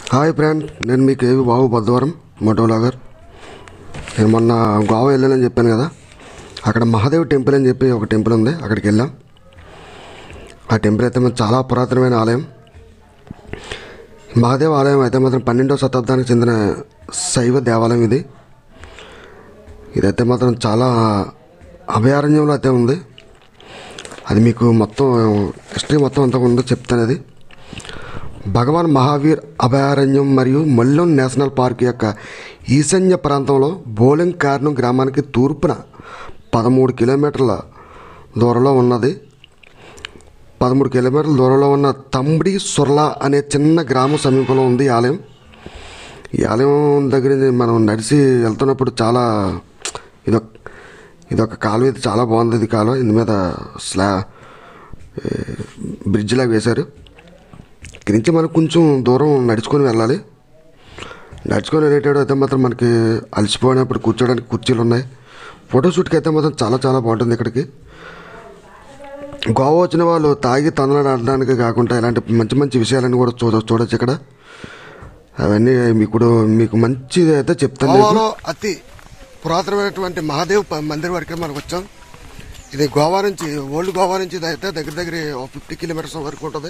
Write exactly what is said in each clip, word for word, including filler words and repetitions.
Hi friend, నేను మీకు ఏవి బాబు బద్దవరం మోటోలాగర్. నేను మొన్న గోవా వెళ్ళానని చెప్పాను కదా, అక్కడ మహాదేవ్ టెంపుల్ అని చెప్పి ఒక టెంపుల్ ఉంది, అక్కడికి వెళ్ళాం. ఆ టెంపుల్ అయితే మాత్రం చాలా పురాతనమైన ఆలయం. మహాదేవ్ ఆలయం అయితే మాత్రం పన్నెండవ శతాబ్దానికి చెందిన శైవ దేవాలయం ఇది. ఇదైతే మాత్రం చాలా అభయారణ్యంలో అయితే ఉంది. అది మీకు మొత్తం హిస్టరీ మొత్తం అంతా ఉందో చెప్తాను. అది భగవాన్ మహావీర్ అభయారణ్యం మరియు మల్లెం నేషనల్ పార్క్ యొక్క ఈశాన్య ప్రాంతంలో బోలింగ్ కార్ను గ్రామానికి తూర్పున పదమూడు కిలోమీటర్ల దూరంలో ఉన్నది. పదమూడు కిలోమీటర్ల దూరంలో ఉన్న తంబడి సుర్లా అనే చిన్న గ్రామం సమీపంలో ఉంది ఈ ఆలయం. ఈ ఆలయం దగ్గర మనం నడిచి వెళ్తున్నప్పుడు చాలా ఇదొక ఇదొక కాలువ, ఇది చాలా బాగుంది. ఇది కాలువ, ఇందు మీద స్లా బ్రిడ్జ్ లాగా వేశారు. ఇక్కడి నుంచి మనకు కొంచెం దూరం నడుచుకొని వెళ్ళాలి. నడుచుకొని వెళ్ళేటప్పుడు అయితే మాత్రం మనకి అలసిపోయినప్పుడు కూర్చోడానికి కుర్చీలు ఉన్నాయి. ఫోటోషూట్కి అయితే మాత్రం చాలా చాలా బాగుంటుంది. ఇక్కడికి గోవా వచ్చిన వాళ్ళు తాగి తందనాడడానికి కాకుండా ఇలాంటి మంచి మంచి విషయాలన్నీ కూడా చూడ చూడొచ్చు ఇక్కడ. అవన్నీ మీకు మీకు మంచిది అయితే చెప్తాను. గోవాలో అతి పురాతనమైనటువంటి మహాదేవ్ మందిర్ వరకే మనకు వచ్చాం. ఇది గోవా నుంచి, ఓల్డ్ గోవా నుంచి ఇది అయితే దగ్గర దగ్గర ఫిఫ్టీ కిలోమీటర్స్ వరకు ఉంటుంది.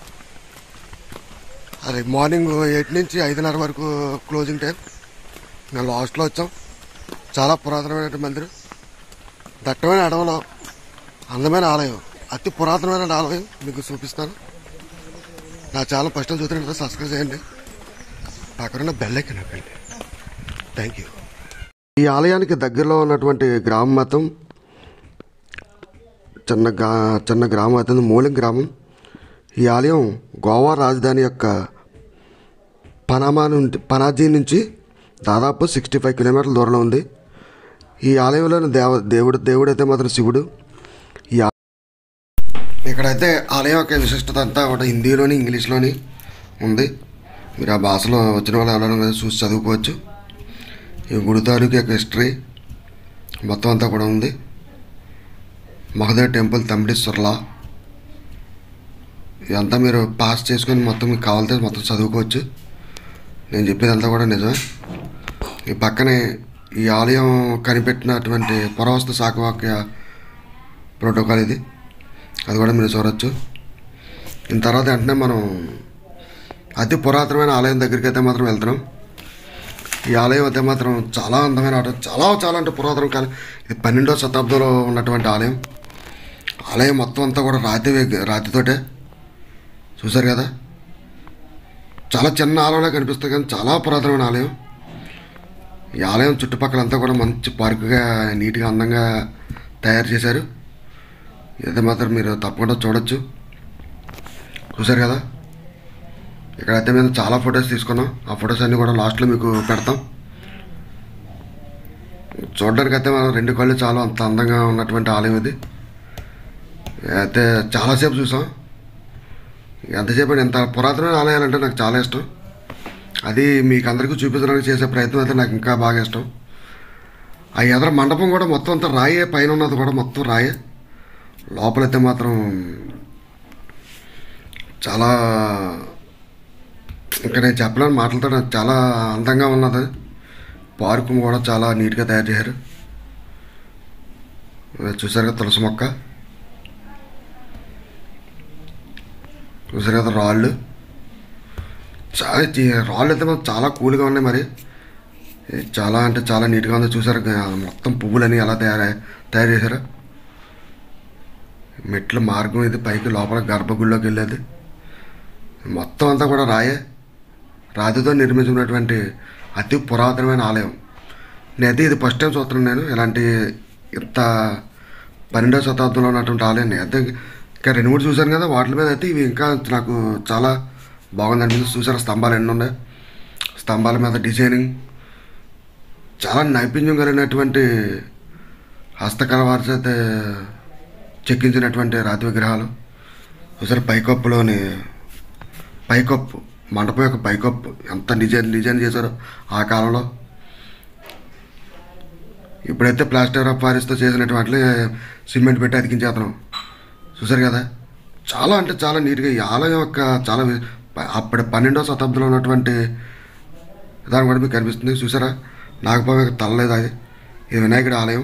అది మార్నింగ్ ఎయిట్ నుంచి ఐదున్నర వరకు క్లోజింగ్ టైం. మేము లాస్ట్లో వచ్చాం. చాలా పురాతనమైన మందిరం, దట్టమైన అడవులో అందమైన ఆలయం, అతి పురాతనమైన ఆలయం మీకు చూపిస్తాను. నా ఛానల్ ఫస్ట్ టైం చూసినట్టు సబ్స్క్రైబ్ చేయండి, పక్కన బెల్ ఐకాన్ నొక్కండి. Thank you. ఈ ఆలయానికి దగ్గరలో ఉన్నటువంటి గ్రామం మొత్తం చిన్న గ్రా చిన్న గ్రామం అవుతుంది, మూలింగ్ గ్రామం. ఈ ఆలయం గోవా రాజధాని యొక్క పనామా నుండి పనాజీ నుంచి దాదాపు సిక్స్టీ ఫైవ్ కిలోమీటర్ల దూరంలో ఉంది. ఈ ఆలయంలోని దేవ దేవుడు దేవుడైతే మాత్రం శివుడు. ఈ ఇక్కడైతే ఆలయం యొక్క విశిష్టత అంతా కూడా హిందీలోని ఇంగ్లీష్లోని ఉంది. మీరు ఆ భాషలో వచ్చిన వాళ్ళు ఎవరైనా చూసి చదువుకోవచ్చు. ఈ గుడి తాలూకు యొక్క హిస్టరీ మొత్తం అంతా కూడా ఉంది. మహాదేవ్ టెంపుల్ తంబడి సుర్లా, ఇదంతా మీరు పాస్ చేసుకొని మొత్తం మీకు కావాలితే మొత్తం చదువుకోవచ్చు. నేను చెప్పేదంతా కూడా నిజమే. ఈ పక్కనే ఈ ఆలయం కనిపెట్టినటువంటి పురావస్తు శాఖవాక్య ప్రోటోకాల్ ఇది, అది కూడా మీరు చూడవచ్చు. దీని తర్వాత వెంటనే మనం అతి పురాతనమైన ఆలయం దగ్గరికి అయితే మాత్రం వెళ్తున్నాం. ఈ ఆలయం అయితే మాత్రం చాలా అందమైన ఆట, చాలా చాలా అంటే పురాతన కాలం. ఇది పన్నెండవ శతాబ్దంలో ఉన్నటువంటి ఆలయం. ఆలయం మొత్తం అంతా కూడా రాతి రాతితోటే చూసారు కదా. చాలా చిన్న ఆలయంలో కనిపిస్తుంది కానీ చాలా పురాతనమైన ఆలయం. ఈ ఆలయం చుట్టుపక్కలంతా కూడా మంచి పార్కుగా నీట్గా అందంగా తయారు చేశారు. ఇదైతే మాత్రం మీరు తప్పకుండా చూడొచ్చు. చూసారు కదా. ఇక్కడైతే మేము చాలా ఫొటోస్ తీసుకున్నాం. ఆ ఫొటోస్ అన్నీ కూడా లాస్ట్లో మీకు పెడతాం. చూడడానికి అయితే మనం రెండు కళ్ళు చాలా అంత అందంగా ఉన్నటువంటి ఆలయం ఇది. అయితే చాలాసేపు చూసాం. ఎంతసేపు ఎంత పురాతనమైన ఆలయాలు అంటే నాకు చాలా ఇష్టం. అది మీకు అందరికీ చూపించడానికి చేసే ప్రయత్నం అయితే నాకు ఇంకా బాగా ఇష్టం. ఆ ఎదర మండపం కూడా మొత్తం అంతా రాయే, పైన ఉన్నది కూడా మొత్తం రాయే. లోపలైతే మాత్రం చాలా, ఇంకా నేను చెప్పలేని మాటలతో నాకు చాలా అందంగా ఉన్నది. పార్కు కూడా చాలా నీట్గా తయారు చేశారు. చూసారు కదా తులసి మొక్క, చూసారు కదా రాళ్ళు, చాలా రాళ్ళు అయితే మాత్రం చాలా కూల్గా ఉన్నాయి. మరి చాలా అంటే చాలా నీట్గా ఉంది. చూసారు మొత్తం పువ్వులని ఎలా తయారు తయారు చేశారు. మెట్ల మార్గం ఇది పైకి లోపల గర్భగుడిలోకి వెళ్ళేది. మొత్తం అంతా కూడా రాయే, రాతితో నిర్మించినటువంటి అతి పురాతనమైన ఆలయం. నేనైతే ఇది ఫస్ట్ టైం చూస్తున్నాను నేను ఇలాంటి ఇంత పన్నెండవ శతాబ్దంలో ఉన్నటువంటి ఆలయాన్ని. అయితే ఇంకా రెండు మూడు చూశాను కదా, వాటి మీద అయితే ఇవి ఇంకా నాకు చాలా బాగుంది అనిపిస్తుంది. చూసారా స్తంభాలు ఎన్ని ఉన్నాయి, స్తంభాల మీద డిజైనింగ్ చాలా నైపుణ్యం కలిగినటువంటి హస్తకళ వారి చేత చెక్కించినటువంటి రాతి విగ్రహాలు. చూసారు పైకప్పులోని పైకప్పు, మండపం యొక్క పైకప్పు ఎంత డిజైన్ డిజైన్ చేశారో ఆ కాలంలో. ఇప్పుడైతే ప్లాస్టర్ ఆఫ్ పారిస్తో చేసినటువంటి సిమెంట్ పెట్టి అతికించేతనం. చూసారు కదా. చాలా అంటే చాలా నీట్గా ఈ ఆలయం యొక్క చాలా అప్పుడు పన్నెండవ శతాబ్దంలో ఉన్నటువంటి దాని కూడా మీకు కనిపిస్తుంది. చూసారా, నాగపాము తలలేదు. అది ఇది వినాయకుడి ఆలయం.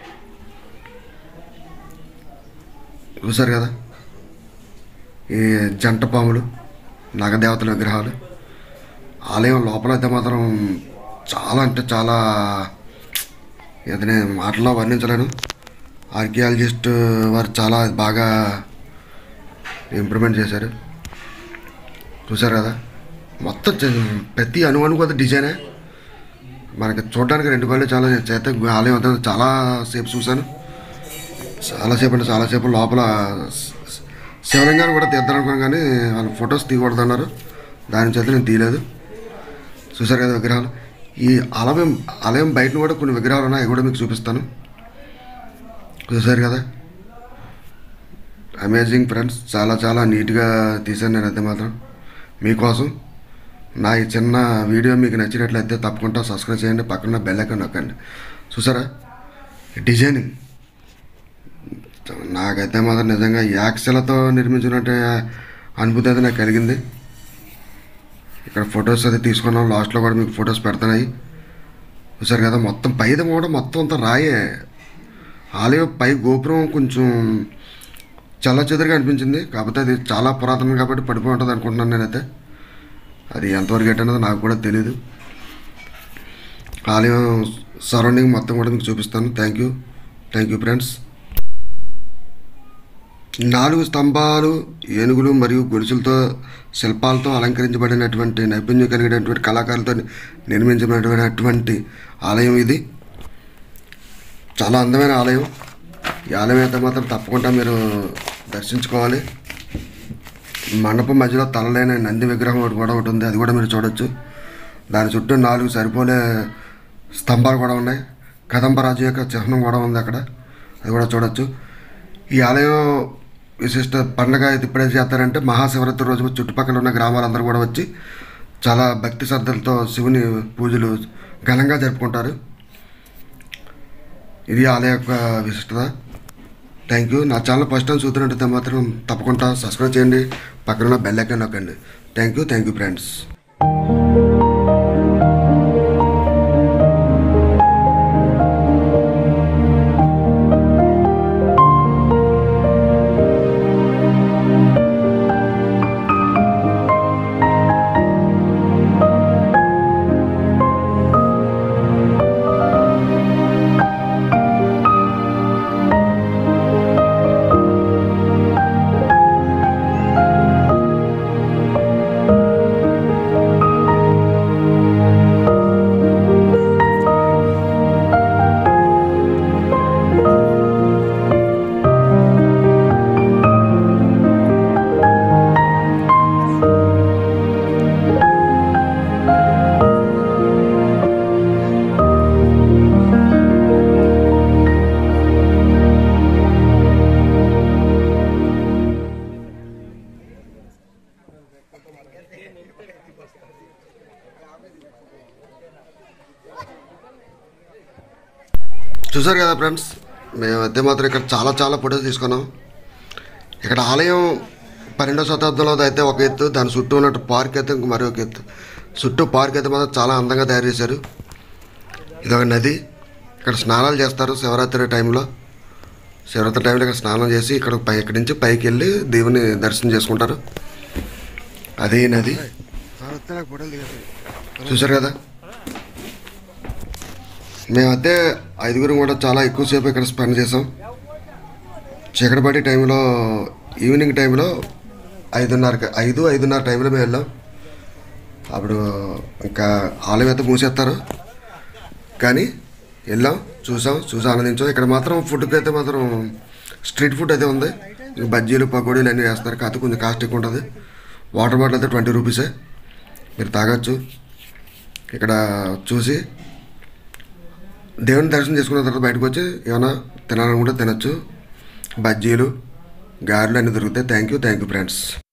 చూసారు కదా, ఈ జంట పాములు, నాగదేవతల విగ్రహాలు. ఆలయం లోపల అయితే మాత్రం చాలా అంటే చాలా, ఇది నేను మాటల్లో వర్ణించలేను. ఆర్కియాలజిస్ట్ వారు చాలా బాగా ఇంప్రూవ్మెంట్ చేశారు. చూసారు కదా, మొత్తం ప్రతి అణువణు కూడా డిజైనే. మనకి చూడడానికి రెండు కళ్ళు చాలా చేత ఆలయం అంతా చాలా సేపు చూశాను. చాలాసేపు అంటే చాలాసేపు లోపల శివలింగాన్ని కూడా తీద్దామనుకున్నాను, కానీ వాళ్ళు ఫొటోస్ తీయకూడదు అన్నారు. దాని చేత నేను తీయలేదు. చూసారు కదా విగ్రహాలు. ఈ ఆలయం ఆలయం బయట కూడా కొన్ని విగ్రహాలు ఉన్నాయి, అవి కూడా మీకు చూపిస్తాను. చూసారు కదా, అమేజింగ్ ఫ్రెండ్స్. చాలా చాలా నీట్గా తీశాను నేనైతే మాత్రం మీకోసం. నా ఈ చిన్న వీడియో మీకు నచ్చినట్లయితే తప్పకుండా సబ్స్క్రైబ్ చేయండి, పక్కన బెల్ ఐకాన్ నొక్కండి. చూసారా డిజైనింగ్, నాకైతే మాత్రం నిజంగా యాక్సలతో నిర్మించినట్టు అనుభూతి అయితే నాకు కలిగింది. ఇక్కడ ఫొటోస్ అయితే తీసుకున్నాం, లాస్ట్లో కూడా మీకు ఫొటోస్ పెడుతున్నాయి. చూసారు కదా, మొత్తం పైది కూడా మొత్తం అంతా రాయే. ఆలయం పై గోపురం కొంచెం చల్ల చెదురుగా అనిపించింది, కాకపోతే అది చాలా పురాతనం కాబట్టి పడిపోయి ఉంటుంది అనుకుంటున్నాను నేనైతే. అది ఎంతవరకు ఏంటనేది నాకు కూడా తెలీదు. ఆలయం సరౌండింగ్ మొత్తం కూడా మీకు చూపిస్తాను. Thank you thank you friends. నాలుగు స్తంభాలు, ఏనుగులు మరియు గొలుసులతో శిల్పాలతో అలంకరించబడినటువంటి నైపుణ్యం కలిగినటువంటి కళాకారులతో నిర్మించబడినటువంటి ఆలయం ఇది. చాలా అందమైన ఆలయం. ఈ ఆలయం అయితే మాత్రం తప్పకుండా మీరు దర్శించుకోవాలి. మండపం మధ్యలో తలలేని నంది విగ్రహం ఒకటి కూడా ఒకటి ఉంది, అది కూడా మీరు చూడొచ్చు. దాని చుట్టూ నాలుగు సరిపోలే స్తంభాలు కూడా ఉన్నాయి. కదంబరాజు యొక్క చిహ్నం కూడా ఉంది అక్కడ, అది కూడా చూడొచ్చు. ఈ ఆలయం విశిష్ట పండుగ ఇప్పుడే చేస్తారంటే మహాశివరాత్రి రోజు చుట్టుపక్కల ఉన్న గ్రామాలందరూ కూడా వచ్చి చాలా భక్తి శ్రద్ధలతో శివుని పూజలు ఘనంగా జరుపుకుంటారు. ఇది ఆలయ యొక్క విశిష్టత. Thank you. నా ఛానల్ ఫస్ట్ టైం చూస్తున్నట్టయితే మాత్రం తప్పకుండా సబ్స్క్రైబ్ చేయండి, పక్కన బెల్ ఐకాన్ నొక్కండి. Thank you thank you friends. చూసారు కదా ఫ్రెండ్స్, మేమైతే మాత్రం ఇక్కడ చాలా చాలా ఫొటోస్ తీసుకున్నాం. ఇక్కడ ఆలయం పన్నెండవ శతాబ్దంలో అయితే ఒక ఎత్తు, దాని చుట్టూ ఉన్నట్టు పార్క్ అయితే ఇంక మరి ఒక ఎత్తు. చుట్టూ పార్క్ అయితే మాత్రం చాలా అందంగా తయారు చేశారు. ఇది ఒక నది, ఇక్కడ స్నానాలు చేస్తారు శివరాత్రి టైంలో. శివరాత్రి టైంలో ఇక్కడ స్నానం చేసి ఇక్కడ పై ఇక్కడి నుంచి పైకి వెళ్ళి దేవుని దర్శనం చేసుకుంటారు. అదే నది. చూసారు కదా, మేమైతే ఐదుగురు కూడా చాలా ఎక్కువసేపు ఇక్కడ స్పెండ్ చేసాం. చీకటిపడి టైంలో, ఈవినింగ్ టైంలో ఐదున్నర ఐదు ఐదున్నర టైంలో మేము వెళ్ళాం. అప్పుడు ఇంకా ఆలయం అయితే మూసేస్తారు, కానీ వెళ్ళాం, చూసాం, చూసి ఆనందించాం. ఇక్కడ మాత్రం ఫుడ్కి అయితే మాత్రం స్ట్రీట్ ఫుడ్ అయితే ఉంది. బజ్జీలు పకోడీలు అన్నీ వేస్తారు, కాకపోతే కొంచెం కాస్ట్ ఎక్కువ ఉంటుంది. వాటర్ బాటిల్ అయితే ట్వంటీ రూపీసే, మీరు తాగొచ్చు. ఇక్కడ చూసి దేవుని దర్శనం చేసుకున్న తర్వాత బయటకు వచ్చి ఏమైనా తినాలనుకుంటే తినచ్చు. బజ్జీలు, గారెలు అన్నీ దొరుకుతాయి. Thank you thank you friends.